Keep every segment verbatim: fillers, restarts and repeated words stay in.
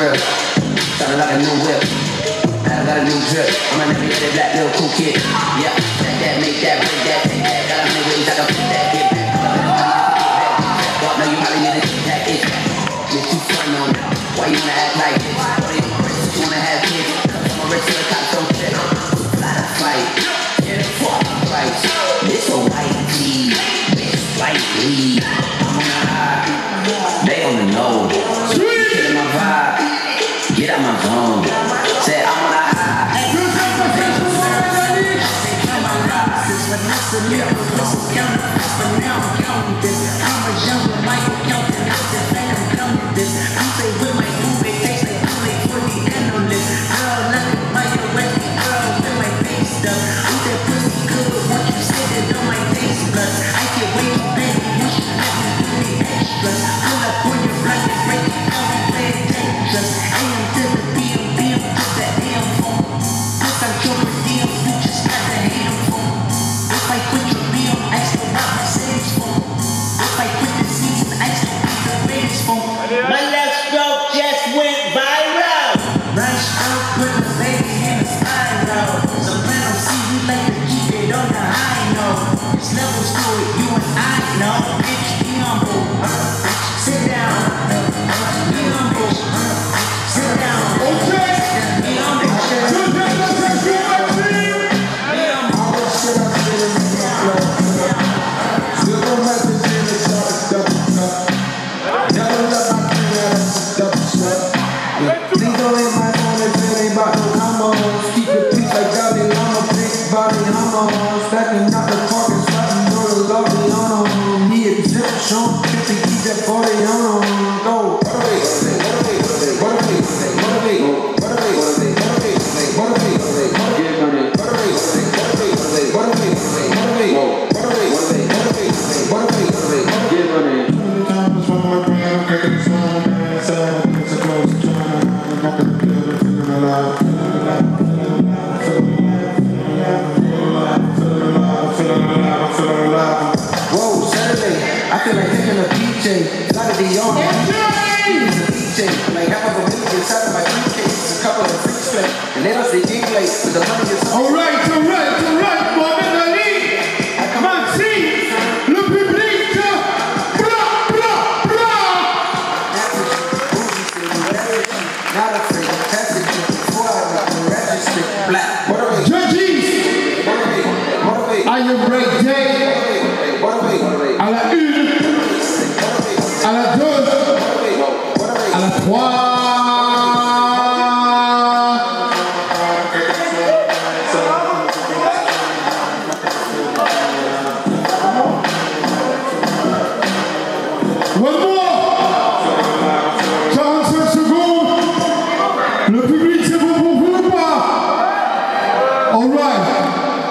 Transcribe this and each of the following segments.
real. Sounded like a new whip. I got a new drip. I'm a never get a black little cool kid. Yeah, that, that, make that, break that, take that. Got a new ways, I can put that, get back. But no, you probably need to get that itch. Get too fun on it. Why you wanna act like this? What do you rich? You wanna have kids? Cause I'm a rich to the top, don't fit. Fly to fight. Get a fuck right. It's a white tee. It's white weed. I'm on the high. They on the low. Sweet. Get in my vibe. Get out my zone. Say I'm on the high.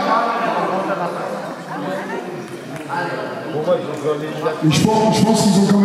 Je pense, je pense qu'ils ont